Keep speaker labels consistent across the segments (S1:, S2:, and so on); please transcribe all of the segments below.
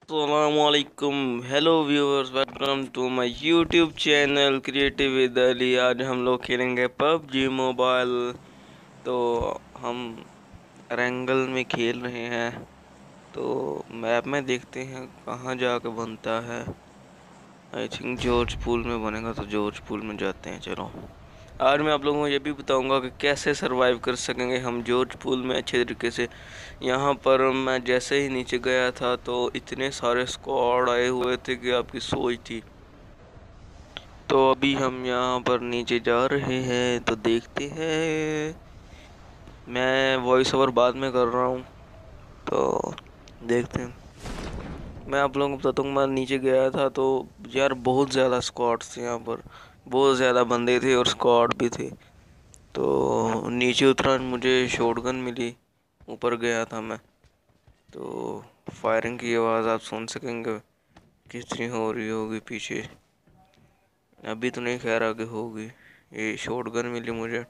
S1: अस्सलामुअलैकुम। Hello viewers, welcome to my YouTube channel creative with Ali. आज हम लोग खेलेंगे पबजी मोबाइल। तो हम रैंगल में खेल रहे हैं। तो मैप में देखते हैं कहाँ जाके बनता है। आई थिंक जॉर्ज पूल में बनेगा, तो जॉर्ज पूल में जाते हैं। चलो, आज मैं आप लोगों को ये भी बताऊंगा कि कैसे सरवाइव कर सकेंगे हम जॉर्ज पूल में अच्छे तरीके से। यहाँ पर मैं जैसे ही नीचे गया था तो इतने सारे स्क्वाड आए हुए थे कि आपकी सोच थी। तो अभी हम यहाँ पर नीचे जा रहे हैं, तो देखते हैं। मैं वॉइस ओवर बाद में कर रहा हूँ, तो देखते हैं। मैं आप लोगों को बताता हूँ, मैं नीचे गया था तो यार बहुत ज़्यादा स्क्वाड्स थे यहाँ पर। बहुत ज़्यादा बंदे थे और स्क्वाड भी थे। तो नीचे उतरा, मुझे शॉटगन मिली। ऊपर गया था मैं, तो फायरिंग की आवाज़ आप सुन सकेंगे कितनी हो रही होगी पीछे। अभी तो नहीं, खैर आगे होगी। ये शॉटगन मिली मुझे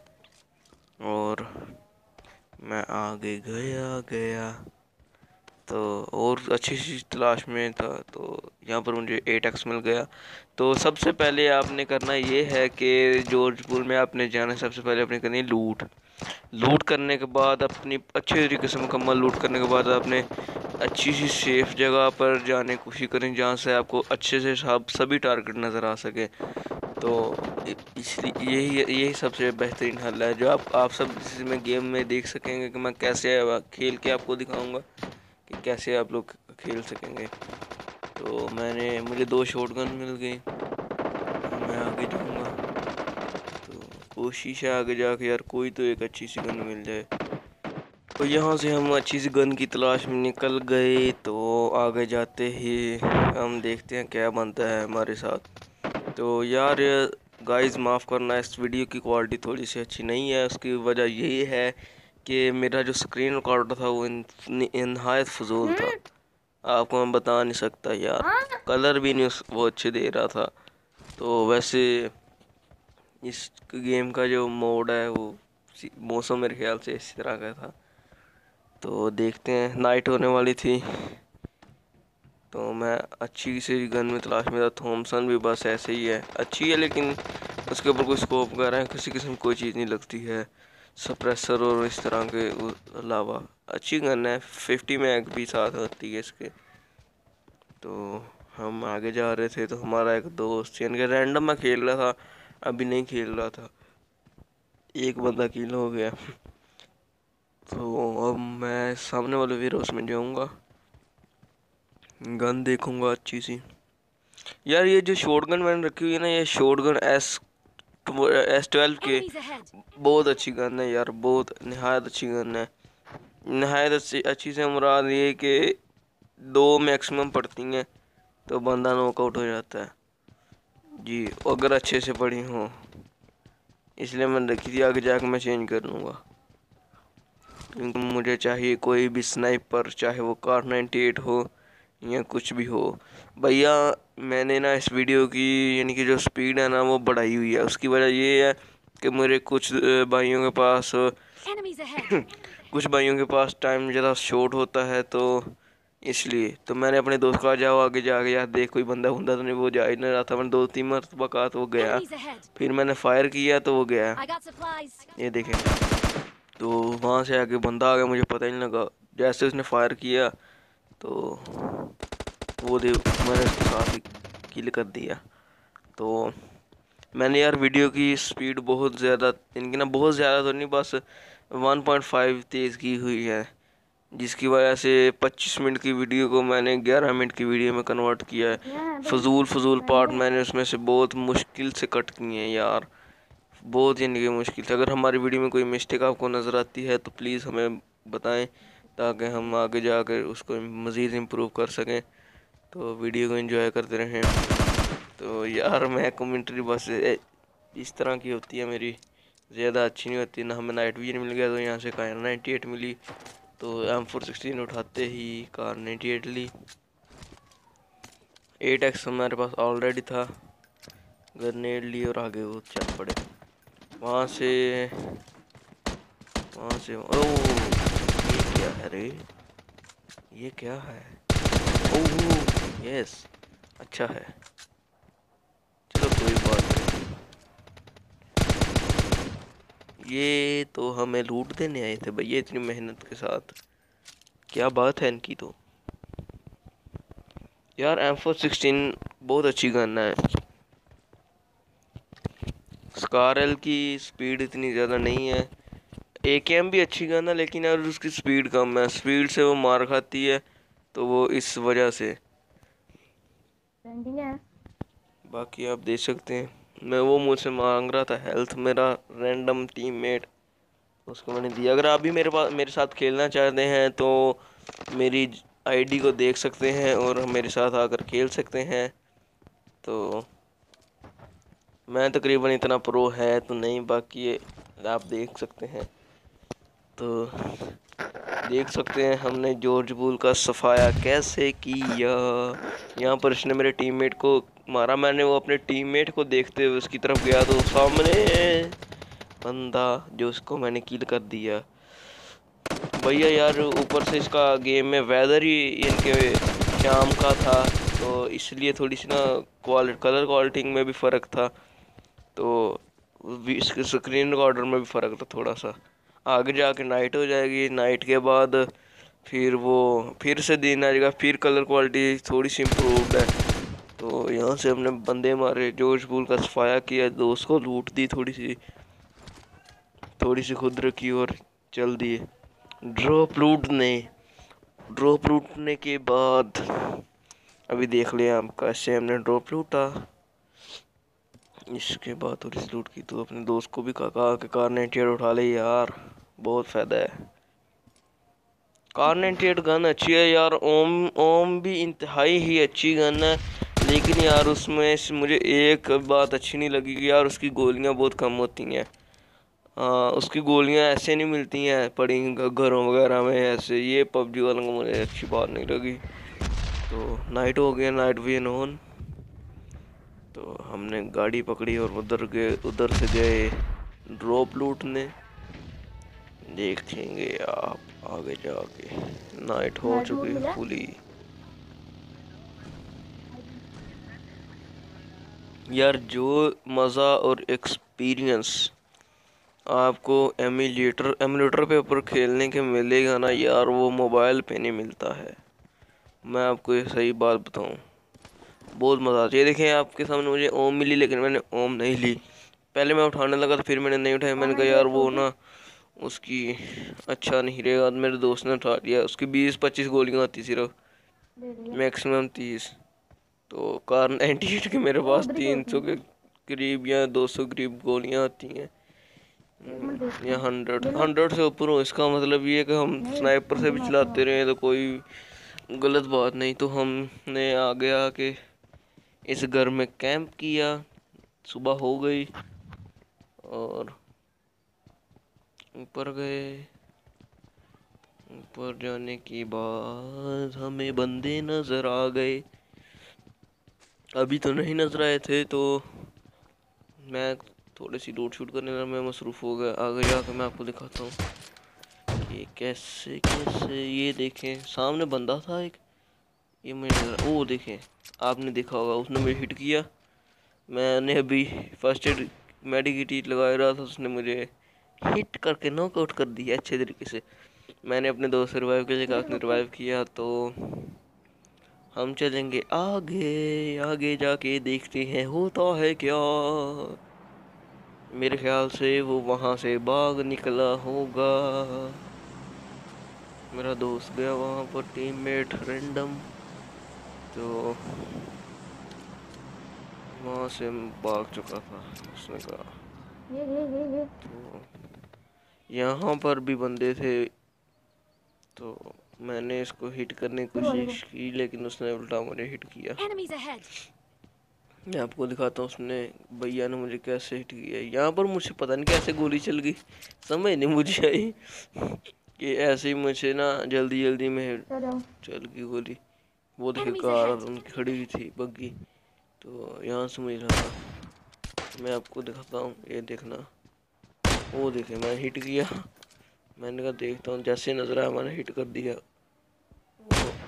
S1: और मैं आगे गया गया तो और अच्छी सी तलाश में था। तो यहाँ पर मुझे 8x मिल गया। तो सबसे पहले आपने करना ये है कि जॉर्जपुर में आपने जाना, सबसे पहले आपने करनी लूट। लूट करने के बाद अपनी अच्छे तरीके से मुकम्मल लूट करने के बाद आपने अच्छी सी सेफ जगह पर जाने की कोशिश करें, जहाँ से आपको अच्छे से सभी टारगेट नज़र आ सके। तो इसलिए यही सबसे बेहतरीन हल है, जो आप सब इसमें गेम में देख सकेंगे कि मैं कैसे खेल के आपको दिखाऊंगा कि कैसे आप लोग खेल सकेंगे। तो मुझे 2 शॉटगन मिल गई। मैं आगे जाऊंगा, तो कोशिश है आगे जाके यार कोई तो एक अच्छी सी गन मिल जाए। तो यहाँ से हम अच्छी सी गन की तलाश में निकल गए। तो आगे जाते ही हम देखते हैं क्या बनता है हमारे साथ। तो यार गाइस, माफ़ करना, इस वीडियो की क्वालिटी थोड़ी सी अच्छी नहीं है। उसकी वजह यही है कि मेरा जो स्क्रीन रिकॉर्डर था वो नहायत फजूल था। आपको मैं बता नहीं सकता यार, कलर भी नहीं वो अच्छे दे रहा था। तो वैसे इस गेम का जो मोड है वो मौसम मेरे ख्याल से इस तरह का था। तो देखते हैं, नाइट होने वाली थी। तो मैं अच्छी सी गन में तलाश में था। थॉमसन भी बस ऐसे ही है, अच्छी है लेकिन उसके ऊपर कोई स्कोप वगैरह है किसी किस्म कोई चीज़ नहीं लगती है। सप्रेसर और इस तरह के अलावा अच्छी गन है। 50 मैग भी साथ होती है इसके। तो हम आगे जा रहे थे तो हमारा एक दोस्त, यानी कि रैंडम मैं खेल रहा था, अभी नहीं खेल रहा था, एक बंदा किल हो गया। तो अब मैं सामने वाले वीरोस में जाऊंगा, गन देखूंगा अच्छी सी। यार ये जो शॉटगन मैंने रखी हुई है ना, ये शॉटगन S12 के बहुत अच्छी गन है यार, बहुत नहायत अच्छी गन है। नहायत अच्छी से मुराद ये कि 2 मैक्सिमम पड़ती हैं तो बंदा नॉकआउट हो जाता है जी, अगर अच्छे से पड़ी हो। इसलिए मैंने रखी थी, आगे जाकर मैं चेंज कर लूँगा, क्योंकि मुझे चाहिए कोई भी स्नाइपर, चाहे वो कार 98 हो या कुछ भी हो। भैया मैंने ना इस वीडियो की यानी कि जो स्पीड है ना वो बढ़ाई हुई है। उसकी वजह ये है कि मेरे कुछ भाइयों के पास कुछ भाइयों के पास टाइम ज़्यादा शॉर्ट होता है, तो इसलिए तो मैंने अपने दोस्त को जाओ आगे जाके यार देख कोई बंदा तो नहीं। वो जा ही नहीं रहा था। मैंने 2-3 मरतबा कहा तो वो गया, फिर मैंने फायर किया तो वो गया। ये देखें, तो वहाँ से आगे बंदा आ गया, मुझे पता ही नहीं लगा। जैसे उसने फायर किया तो वो मैंने उसके साथ ही किल कर दिया। तो मैंने यार वीडियो की स्पीड बहुत ज़्यादा, इनकी ना बहुत ज़्यादा तो नहीं, बस 1.5 तेज़ की हुई है, जिसकी वजह से 25 मिनट की वीडियो को मैंने 11 मिनट की वीडियो में कन्वर्ट किया है। फजूल पार्ट मैंने उसमें से बहुत मुश्किल से कट किए हैं यार, बहुत यानी कि मुश्किल से। अगर हमारी वीडियो में कोई मिस्टेक आपको नज़र आती है तो प्लीज़ हमें बताएं, ताकि हम आगे जाकर उसको मज़ीद इम्प्रूव कर सकें। तो वीडियो को एंजॉय करते रहें। तो यार मैं कमेंट्री बस इस तरह की होती है मेरी, ज़्यादा अच्छी नहीं होती ना। हमें नाइट विजन मिल गया तो यहाँ से कार 98 मिली, तो M416 उठाते ही कार 98 ली। 8x हमारे पास ऑलरेडी था, ग्रेनेड ली और आगे वो चल पड़े। वहाँ से ओह ये क्या है रे, ये क्या है? ओह यस, अच्छा है। चलो कोई बात नहीं। ये तो हमें लूट देने आए थे भैया इतनी मेहनत के साथ। क्या बात है इनकी तो। यार M416 बहुत अच्छी गन है। स्कार एल की स्पीड इतनी ज़्यादा नहीं है। AKM भी अच्छी गन है लेकिन यार उसकी स्पीड कम है, स्पीड से वो मार खाती है, तो वो इस वजह से। बाकी आप देख सकते हैं मैं, वो मुझसे मांग रहा था हेल्थ, मेरा रैंडम टीममेट, उसको मैंने दिया। अगर आप भी मेरे साथ खेलना चाहते हैं तो मेरी आईडी को देख सकते हैं और मेरे साथ आकर खेल सकते हैं। तो मैं तकरीबन इतना प्रो है तो नहीं, बाकी ये आप देख सकते हैं। तो देख सकते हैं हमने जॉर्ज बुल का सफाया कैसे किया। यहाँ पर इसने मेरे टीममेट को मारा, मैंने वो अपने टीममेट को देखते हुए उसकी तरफ गया तो सामने बंदा जो उसको मैंने किल कर दिया। भैया यार ऊपर से इसका गेम में वेदर ही इनके शाम का था, तो इसलिए थोड़ी सी ना कलर क्वालिटी में भी फ़र्क था, तो इसके स्क्रीन रिकॉर्डर में भी फ़र्क था थोड़ा सा। आगे जाके नाइट हो जाएगी, नाइट के बाद फिर वो फिर से दिन आ जाएगा, फिर कलर क्वालिटी थोड़ी सी इम्प्रूव्ड है। तो यहाँ से हमने बंदे मारे, जॉर्ज बुल का सफाया किया, दोस्त को लूट दी, थोड़ी सी खुद रखी और चल दिए। ड्रॉप लूटने के बाद अभी देख लिया हम कैसे हमने ड्रॉप लूटा। इसके बाद थोड़ी सी लूट की तो अपने दोस्त को भी कहा कि कार 98 उठा ले यार, बहुत फ़ायदा है। कार 98 गन अच्छी है यार, ओम ओम भी इंतहाई ही अच्छी गन है, लेकिन यार उसमें मुझे एक बात अच्छी नहीं लगी कि यार उसकी गोलियां बहुत कम होती हैं। उसकी गोलियां ऐसे नहीं मिलती हैं पड़ी घरों वगैरह में ऐसे, ये पबजी वालों को मुझे अच्छी बात नहीं लगी। तो नाइट हो गया, नाइट विजन ऑन, तो हमने गाड़ी पकड़ी और उधर से गए ड्रॉप लूटने। देखेंगे आप आगे जाके, नाइट हो चुकी है फुली। यार जो मज़ा और एक्सपीरियंस आपको एमुलेटर पे ऊपर खेलने के मिलेगा ना यार, वो मोबाइल पे नहीं मिलता है। मैं आपको ये सही बात बताऊं, बहुत मज़ा आता है। ये देखें आपके सामने मुझे ओम मिली, लेकिन मैंने ओम नहीं ली। पहले मैं उठाने लगा तो फिर मैंने नहीं उठाया, मैंने कहा यार वो ना उसकी अच्छा नहीं रहेगा। मेरे दोस्त ने उठा लिया, उसकी 20-25 गोलियां आती सिर्फ, मैक्सिमम 30। तो कार 98 के मेरे पास 300 के करीब या 200 करीब गोलियां आती हैं, या 100 से ऊपर हो। इसका मतलब ये है कि हम स्नाइपर से भी चलाते रहे तो कोई गलत बात नहीं। तो हमने आगे आके इस घर में कैंप किया, सुबह हो गई और ऊपर गए। ऊपर जाने के बाद हमें बंदे नजर आ गए, अभी तो नहीं नजर आए थे, तो मैं थोड़ी सी लूट शूट करने में मसरूफ़ हो गया। आगे जाकर मैं आपको दिखाता हूँ कि कैसे कैसे। ये देखें सामने बंदा था एक, ये मुझे वो देखें, आपने देखा होगा, उसने मुझे हिट किया। मैंने अभी फर्स्ट एड मेडिकेट लगा रहा था, उसने मुझे हिट करके नॉकआउट कर दिया अच्छे तरीके से। मैंने अपने दोस्त से रिवाइव के लिए कहा, उसने रिवाइव किया। तो हम चलेंगे आगे, आगे जाके देखते हैं होता है क्या। मेरे ख्याल से वो वहाँ से भाग निकला होगा। मेरा दोस्त गया वहाँ पर, टीममेट रैंडम, तो वहाँ से भाग चुका था। उसने कहा तो यहाँ पर भी बंदे थे, तो मैंने इसको हिट करने की कोशिश की, लेकिन उसने उल्टा मुझे हिट किया। मैं आपको दिखाता हूँ उसने, भैया ने मुझे कैसे हिट किया। यहाँ पर मुझे पता नहीं कैसे गोली चल गई, समझ नहीं मुझे आई कि ऐसे ही मुझे ना जल्दी जल्दी में चल गई गोली। वो देखिए कार उनकी खड़ी हुई थी बग्गी, तो यहाँ से मुझे रहा। मैं आपको दिखाता हूँ, ये देखना, वो देखे मैं हिट किया। मैंने कहा देखता हूँ, जैसे नजर आया मैंने हिट कर दिया।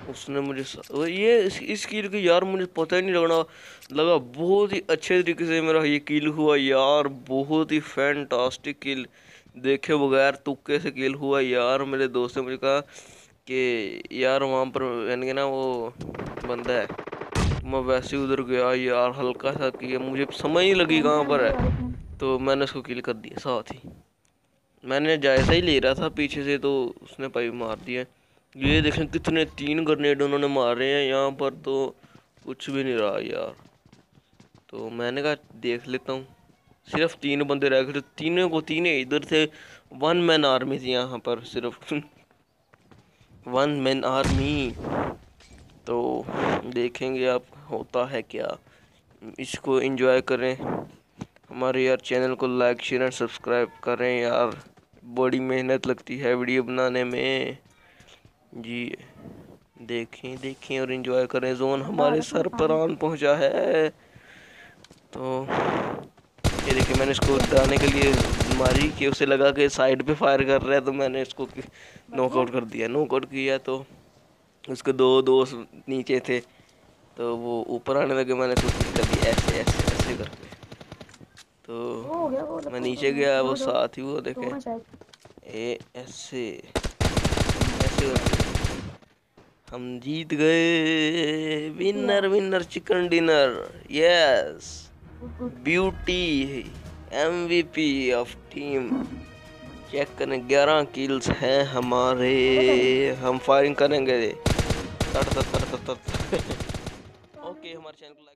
S1: उसने मुझे ये इस किल की यार मुझे पता ही नहीं लगा बहुत ही अच्छे तरीके से मेरा ये किल हुआ यार, बहुत ही फैंटास्टिक किल, देखे बगैर तुक्के से किल हुआ यार। मेरे दोस्त ने मुझे कहा कि यार वहाँ पर यानी कि ना वो बंदा है, मैं वैसे उधर गया यार, हल्का सा किया, मुझे समझ नहीं लगी कहाँ पर है, तो मैंने उसको किल कर दिया साथ ही। मैंने जायजा ही ले रहा था पीछे से, तो उसने पाइप मार दिया। ये देखें कितने 3 ग्रेनेड उन्होंने मारे हैं यहाँ पर, तो कुछ भी नहीं रहा यार। तो मैंने कहा देख लेता हूँ, सिर्फ 3 बंदे रह गए थे, तीनों को तीनों इधर थे, 1 मैन आर्मी थी यहाँ पर सिर्फ 1 मैन आर्मी। तो देखेंगे आप होता है क्या, इसको एंजॉय करें, हमारे यार चैनल को लाइक शेयर एंड सब्सक्राइब करें यार, बड़ी मेहनत लगती है वीडियो बनाने में जी। देखें देखें और एंजॉय करें, जोन हमारे सर पर आन पहुंचा है। तो ये देखिए मैंने इसको डालने के लिए मारी कि उसे लगा कि साइड पे फायर कर रहा है, तो मैंने इसको नॉकआउट कर दिया। नॉकआउट किया तो उसके 2 दोस्त नीचे थे, तो वो ऊपर आने लगे, मैंने उसको किक कर दिया ऐसे ऐसे ऐसे करके। तो मैं नीचे गया, वो साथ ही वो देखे ऐसे ऐसे करके हम जीत गए। Winner winner chicken dinner, yes beauty, MVP of team. Check करें 11 किल्स हैं हमारे, हम फायरिंग करेंगे। ओके हमारे चैनल को लाइक